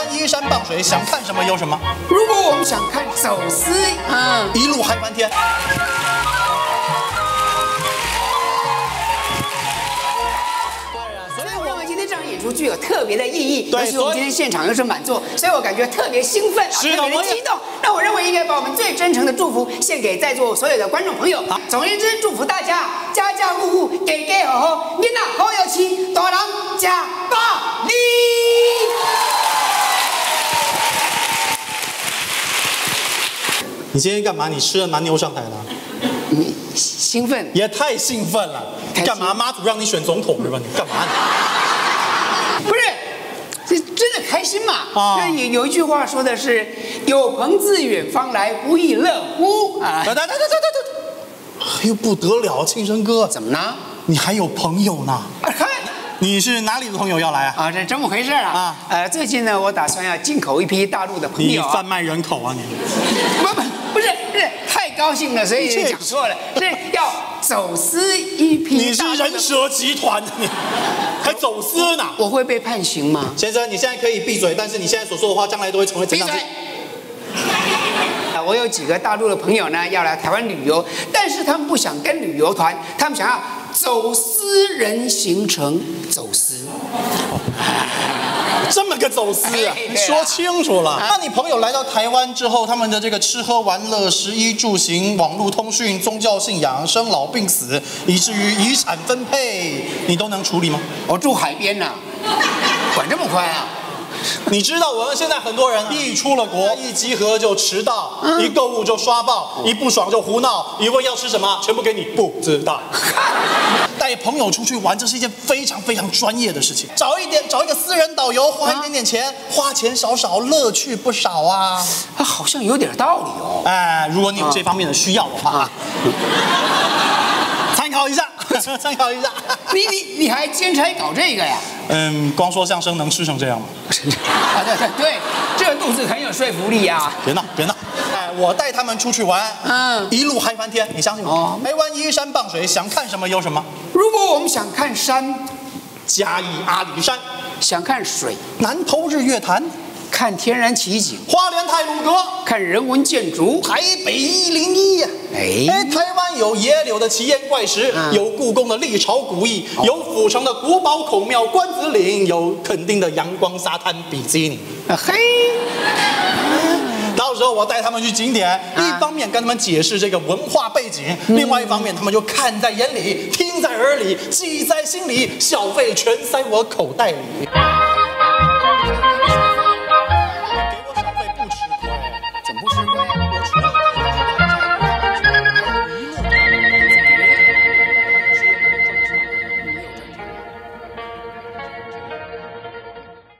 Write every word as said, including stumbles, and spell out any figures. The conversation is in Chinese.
湾依山傍水，想看什么有什么。 如果我们想看走私，嗯， 一路嗨翻天。 所以我认为今天这场演出具有特别的意义。 对， 而且我们今天现场又是满座，所以我感觉特别兴奋， 是的， 特别激动。那我认为应该把我们最真诚的祝福献给在座所有的观众朋友。总而言之，祝福大家家家户户家家好好，囡仔好有钱，大人吃饱哩。 你今天干嘛？你吃了蛮牛上台了？ 你兴奋？ 也太兴奋了！干嘛？妈祖让你选总统是吧？你干嘛呢？ 不是，这真的开心嘛？ 啊， 那有有一句话说的是“有朋自远方来，不亦乐乎”啊！ 对对对对对对，哎呦不得了，庆生哥， 怎么呢？ 你还有朋友呢？ 啊，看。 你是哪里的朋友要来啊？ 啊，这这么回事啊！啊，呃，最近呢，我打算要进口一批大陆的朋友、啊。 你贩卖人口啊你？ 不不不是不是，太高兴了，所以讲错了，是要走私一批。 你是人蛇集团，你还走私呢？ 我会被判刑吗？ 先生，你现在可以闭嘴，但是你现在所说的话，将来都会成为真相。 闭嘴。我有几个大陆的朋友呢，要来台湾旅游，但是他们不想跟旅游团，他们想要走私人行程，走私。 这么个走私啊！你说清楚了。那你朋友来到台湾之后，他们的这个吃喝玩乐、食衣住行、网络通讯、宗教信仰、生老病死，以至于遗产分配，你都能处理吗？ 我住海边呐、啊，管这么宽啊？ 你知道我们现在很多人一出了国，一集合就迟到，嗯、一购物就刷爆，一不爽就胡闹，一问要吃什么，全部给你不知道。带朋友出去玩，这是一件非常非常专业的事情。找一点，找一个私人导游，花一点点钱，啊、花钱少少，乐趣不少啊。 啊，好像有点道理哦。 哎，如果你有这方面的需要的话，啊、参考一下，参考一下。 你你你还兼差搞这个呀？ 嗯，光说相声能吃成这样吗？ 啊，对对对，这肚子很有说服力啊！ 别闹，别闹。哎，我带他们出去玩，嗯，一路嗨翻天，你相信我？哦，台湾依山傍水，想看什么有什么。 如果我们想看山， 嘉义阿里山； 想看水， 南投日月潭； 看天然奇景， 花莲太鲁阁； 看人文建筑， 台北一零一呀。哎，哎，台湾有野柳的奇岩怪石，嗯、有故宫的历朝古意，哦、有府城的古堡孔庙关子岭，有垦丁的阳光沙滩比基尼。 啊嘿。 到时候我带他们去景点，啊、一方面跟他们解释这个文化背景，嗯、另外一方面他们就看在眼里，听在耳里，记在心里，小费全塞我口袋里。